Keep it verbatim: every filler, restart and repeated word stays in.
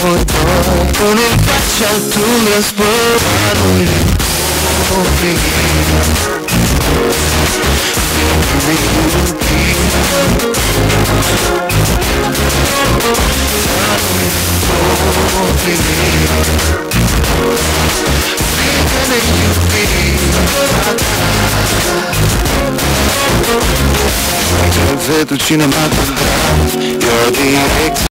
poi poi con il faccia tu mi aspettano fettuccine ma you're the